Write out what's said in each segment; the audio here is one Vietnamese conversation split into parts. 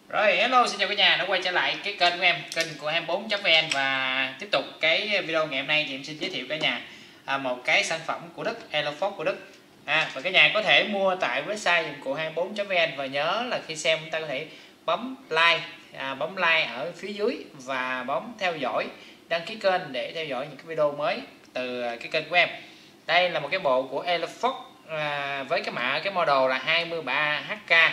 Rồi, hello, xin chào cả nhà đã quay trở lại cái kênh của em, kênh của 24.vn. Và tiếp tục cái video ngày hôm nay thì em xin giới thiệu cả nhà một cái sản phẩm của Đức, Elofox của Đức. Và cả nhà có thể mua tại website dụng cụ 24.vn. Và nhớ là khi xem chúng ta có thể bấm like ở phía dưới và bấm theo dõi, đăng ký kênh để theo dõi những cái video mới từ cái kênh của em. Đây là một cái bộ của Elofox với cái model là 23HK.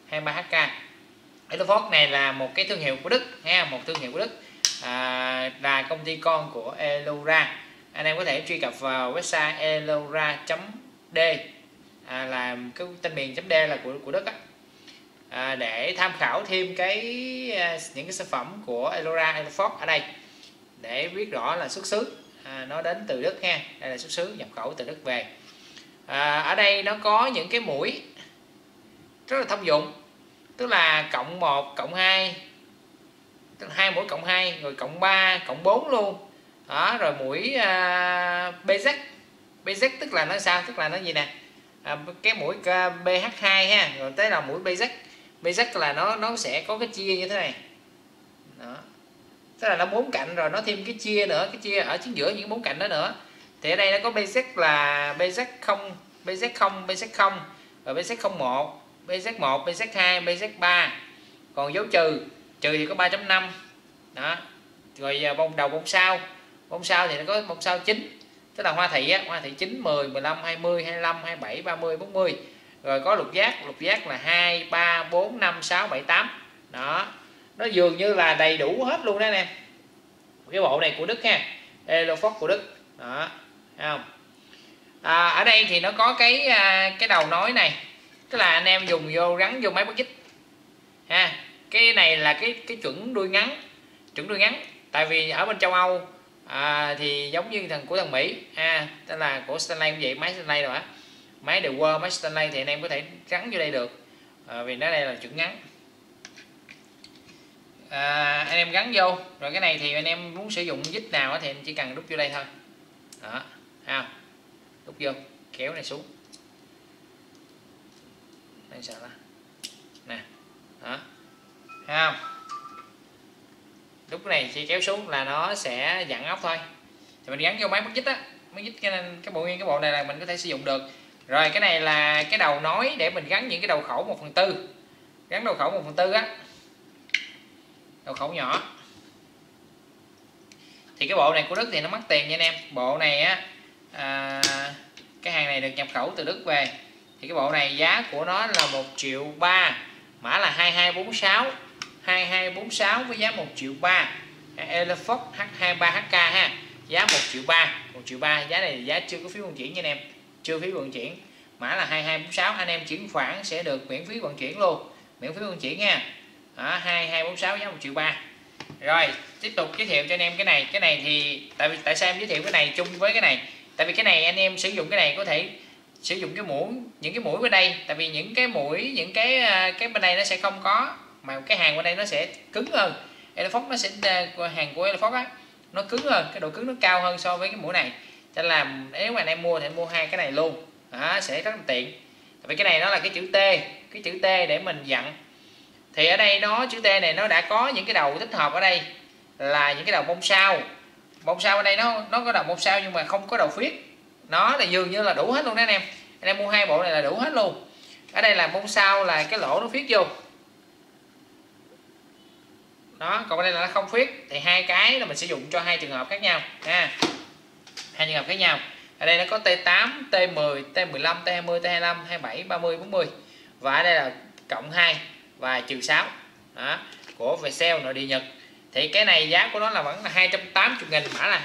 Elofox này là một cái thương hiệu của Đức nha, một thương hiệu của Đức, là công ty con của Elora. Anh em có thể truy cập vào website elora.d, là cái tên miền .d là của Đức để tham khảo thêm những cái sản phẩm của Elofox ở đây để biết rõ là xuất xứ nó đến từ Đức ha. Đây là xuất xứ nhập khẩu từ Đức về. Ở đây nó có những cái mũi rất là thông dụng, tức là cộng 1, cộng 2, tức là 2 mũi cộng 2, rồi cộng 3, cộng 4 luôn. Đó, rồi mũi BZ tức là nó sao? Tức là nó gì nè? Cái mũi BH2 ha, rồi tới là mũi BZ là nó sẽ có cái chia như thế này. Đó. Tức là nó 4 cạnh rồi nó thêm cái chia nữa, cái chia ở chính giữa những 4 cạnh đó nữa. Thì ở đây nó có BZ là BZ0, rồi BZ01, BZ1, BZ2, BZ3. Còn dấu trừ thì có 3.5. Đó. Rồi bông sau thì nó có bông sau 9, tức là hoa thị 9, 10, 15, 20, 25, 27, 30, 40. Rồi có lục giác là 2, 3, 4, 5, 6, 7, 8. Đó. Nó dường như là đầy đủ hết luôn đó anh em. Cái bộ này của Đức ha, Elofox của Đức. Đó, thấy không? Ở đây thì nó có cái đầu nối này, tức là anh em dùng vô gắn vô máy bắt vít ha. Cái này là cái chuẩn đuôi ngắn, tại vì ở bên châu Âu thì giống như của thằng Mỹ tức là của Stanley cũng vậy, máy Stanley rồi máy đều quơ, máy Stanley thì anh em có thể gắn vô đây được, vì nó đây là chuẩn ngắn. Anh em gắn vô rồi. Cái này thì anh em muốn sử dụng vít nào thì anh chỉ cần đút vô đây thôi. Đó, thấy không? Đút vô, kéo này xuống đây, sợ đó nè. Đó, thấy không? Đút cái này chỉ kéo xuống là nó sẽ dặn ốc thôi. Thì mình gắn vô máy bắt vít cái bộ này là mình có thể sử dụng được. Rồi cái này là cái đầu nối để mình gắn những cái đầu khẩu 1/4, gắn đầu khẩu 1/4 đầu khẩu nhỏ. Thì cái bộ này của Đức thì nó mắc tiền nha anh em. Bộ này cái hàng này được nhập khẩu từ Đức về. Thì cái bộ này giá của nó là 1,3 triệu, mã là 2246 với giá 1,3 triệu. Elofox H23HK ha, giá 1,3 triệu. Giá này giá chưa có phí vận chuyển nha anh em, chưa phí vận chuyển. Mã là 2246, anh em chuyển khoản sẽ được miễn phí vận chuyển luôn, miễn phí vận chuyển nha. 2246 giá 1,3 triệu. Rồi tiếp tục giới thiệu cho anh em cái này thì tại sao em giới thiệu cái này chung với cái này? Tại vì cái này anh em sử dụng cái này có thể sử dụng những cái mũi bên đây, tại vì những cái bên đây nó sẽ không có, mà cái hàng bên đây nó sẽ cứng hơn. Elofox nó sẽ hàng của Elofox nó cứng hơn, cái độ cứng nó cao hơn so với cái mũi này. Cho nên là nếu mà anh em mua thì anh mua hai cái này luôn, sẽ rất là tiện. Tại vì cái này nó là cái chữ T để mình dặn. Thì ở đây chữ T này nó đã có những cái đầu tích hợp ở đây là những cái đầu bông sau ở đây nó có đầu bông sau nhưng mà không có đầu phiết. Nó là dường như là đủ hết luôn đó anh em mua hai bộ này là đủ hết luôn. Ở đây là bông sau là cái lỗ nó phiết vô đó, còn ở đây là nó không phiết. Thì hai cái là mình sử dụng cho hai trường hợp khác nhau ha, hai trường hợp khác nhau. Ở đây nó có T8, T10, T15, T20, T25, 27, 30, 40. Và ở đây là cộng 2 và trừ 6 đó, của Vercel nội địa Nhật. Thì cái này giá của nó là vẫn là 280.000, mã là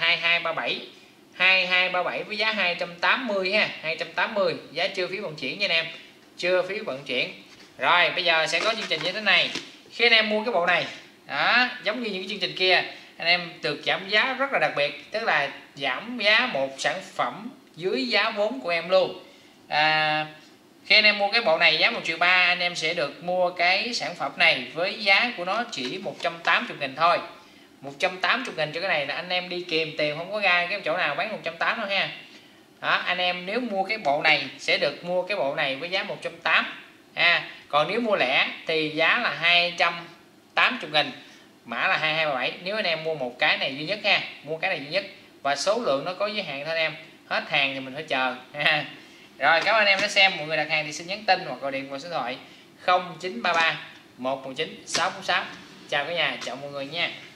2237 với giá 280 ha, 280, giá chưa phí vận chuyển nha anh em, chưa phí vận chuyển. Rồi bây giờ sẽ có chương trình như thế này. Khi anh em mua cái bộ này đó, giống như những cái chương trình kia, anh em được giảm giá rất là đặc biệt, tức là giảm giá một sản phẩm dưới giá vốn của em luôn. Khi anh em mua cái bộ này giá 1,3 triệu, anh em sẽ được mua cái sản phẩm này với giá của nó chỉ 180.000 thôi. 180.000 cho cái này là anh em đi kèm tiền, không có ra cái chỗ nào bán 180 đâu ha. Đó, anh em nếu mua cái bộ này sẽ được mua cái bộ này với giá 180 ha. Còn nếu mua lẻ thì giá là 80.000, mã là 2237. Nếu anh em mua một cái này duy nhất ha, mua cái này duy nhất và số lượng nó có giới hạn thôi anh em, hết hàng thì mình phải chờ ha. Rồi cảm ơn anh em đã xem. Mọi người đặt hàng thì xin nhắn tin hoặc gọi điện vào số điện thoại 0933 119 646. Chào cả nhà, chào mọi người nha.